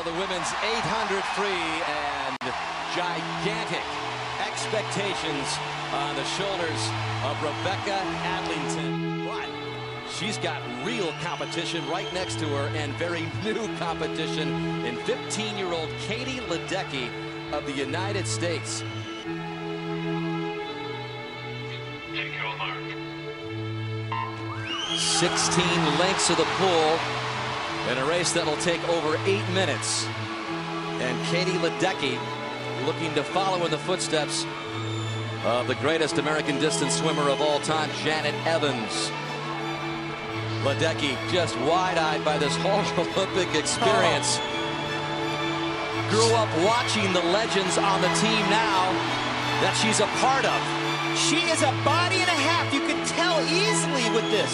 the women's 800 free, and gigantic expectations on the shoulders of Rebecca Adlington. But she's got real competition right next to her, and very new competition in 15-year-old Katie Ledecky of the United States. Take your mark. 16 lengths of the pool in a race that will take over 8 minutes. And Katie Ledecky looking to follow in the footsteps of the greatest American distance swimmer of all time, Janet Evans. Ledecky just wide-eyed by this whole Olympic experience. Grew up watching the legends on the team now that she's a part of. She is a body and a half. You can tell easily with this.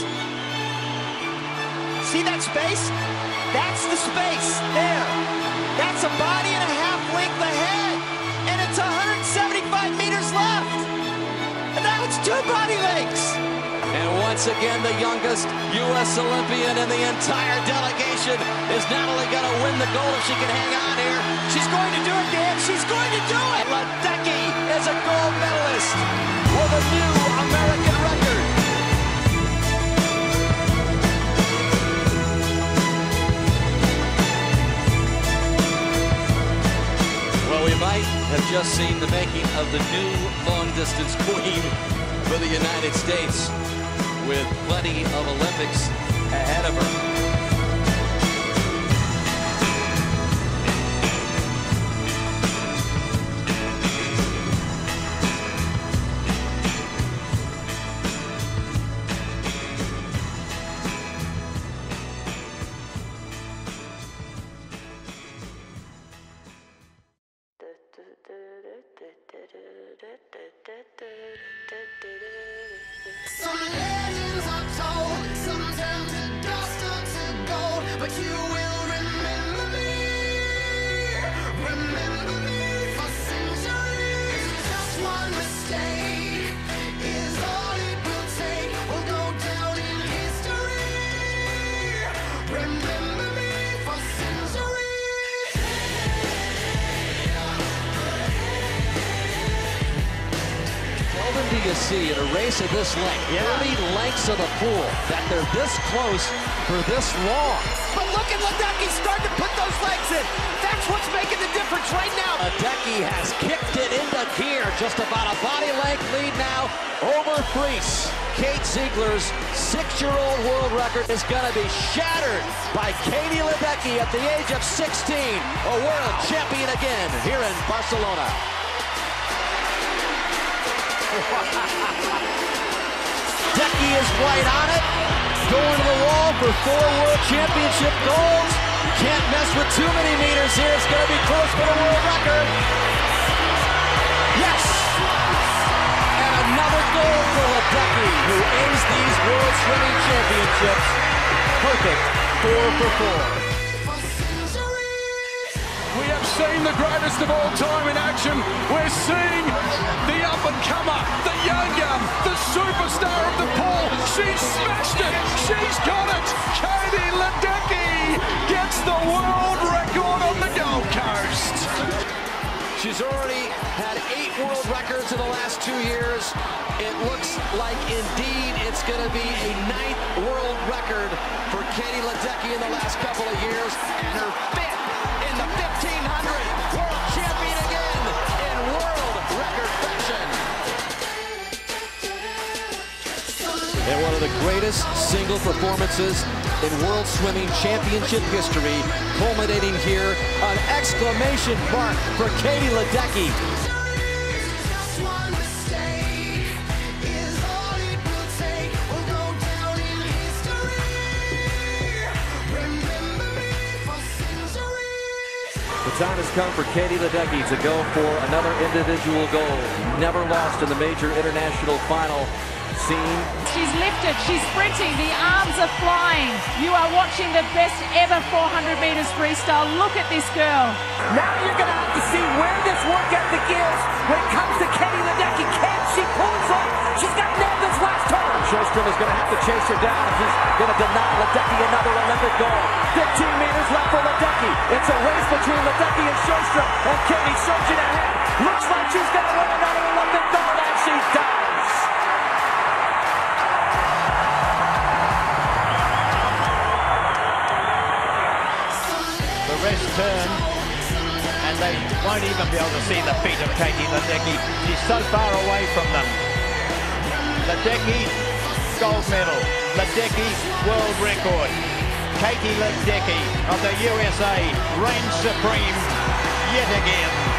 See that space? That's the space there. That's a body and a half length ahead. And it's 175 meters left. And now it's 2 body lengths. And once again, the youngest U.S. Olympian in the entire delegation is not only going to win the gold if she can hang on here. She's going to do it, Dan. She's going to do it. Ledecky is a gold medalist for the new American record. Well, we might have just seen the making of the new long-distance queen for the United States, with plenty of Olympics ahead of her. Some legends are told, some turn to dust or to gold, but you will remember me for centuries. Just one mistake is all it will take. We'll go down in history. Remember me for centuries. Seldom do you see in a race of this length, 30 lengths of the pool, that they're this close for this long. But look at Ledecky starting to put those legs in. That's what's making the difference right now. Ledecky has kicked it into gear. Just about a body length lead now over Freese. Kate Ziegler's 6-year-old world record is going to be shattered by Katie Ledecky at the age of 16. A world champion again here in Barcelona. Ledecky is right on it, going to the wall for 4 world championship golds. Can't mess with too many meters here. It's going to be close for the world record. Yes! And another gold for Ledecky, who ends these World Swimming Championships perfect 4 for 4. We have seen the greatest of all time in action. We're seeing the up-and-comer, the young gun, the superstar of the pool. She's smashed it. She's got it. Katie Ledecky gets the world record on the Gold Coast. She's already had 8 world records in the last 2 years. It looks like indeed it's going to be a 9th world record for Katie Ledecky in the last couple of years, and her 5th in the 1500. World champion again in world record fashion. And one of the greatest single performances in World Swimming Championship history, culminating here, an exclamation mark for Katie Ledecky. The time has come for Katie Ledecky to go for another individual gold. Never lost in the major international final scene. She's lifted, she's sprinting, the arms are flying. You are watching the best ever 400 meters freestyle. Look at this girl. Now you're going to have to see where this work ethic is when it comes to Katie Ledecky. Can she pull this off? She's got nailed this last turn. Sjostrom is going to have to chase her down. She's going to deny Ledecky another Olympic gold. 15 meters left for Ledecky. It's a race between Ledecky and Sjostrom, and Katie surging ahead. Looks like she's going to win another Olympic gold, and she does. The rest turn, and they won't even be able to see the feet of Katie Ledecky. She's so far away from them. Ledecky, gold medal. Ledecky, world record. Katie Ledecky of the USA reigns supreme yet again.